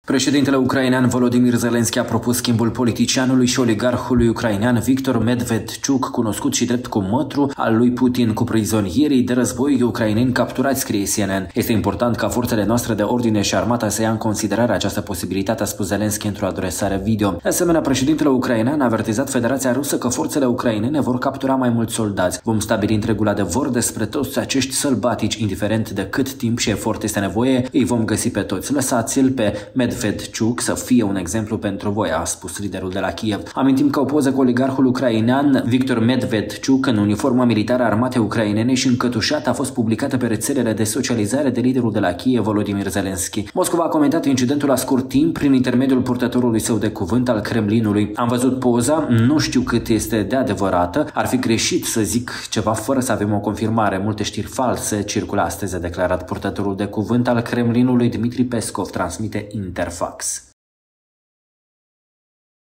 Președintele ucrainean Volodymyr Zelensky a propus schimbul politicianului și oligarhului ucrainean Viktor Medvedchuk, cunoscut și drept cumătru al lui Putin, cu prizonierii de război ucraineni capturați, scrie CNN. Este important ca forțele noastre de ordine și armata să ia în considerare această posibilitate, a spus Zelensky într-o adresare video. De asemenea, președintele ucrainean a avertizat Federația Rusă că forțele ucrainene vor captura mai mulți soldați. Vom stabili întregul adevăr despre toți acești sălbatici, indiferent de cât timp și efort este nevoie, îi vom găsi pe toți. Lăsați-l pe Medvedchuk să fie un exemplu pentru voi, a spus liderul de la Kiev. Amintim că o poză cu oligarhul ucrainean Viktor Medvedchuk în uniforma militară a armatei ucrainene și încătușat a fost publicată pe rețelele de socializare de liderul de la Kiev, Volodymyr Zelensky. Moscova a comentat incidentul la scurt timp prin intermediul purtătorului său de cuvânt al Kremlinului. Am văzut poza, nu știu cât este de adevărată, ar fi greșit să zic ceva fără să avem o confirmare. Multe știri false circulă astăzi, a declarat purtătorul de cuvânt al Kremlinului Dmitri Peskov, transmite Interfax.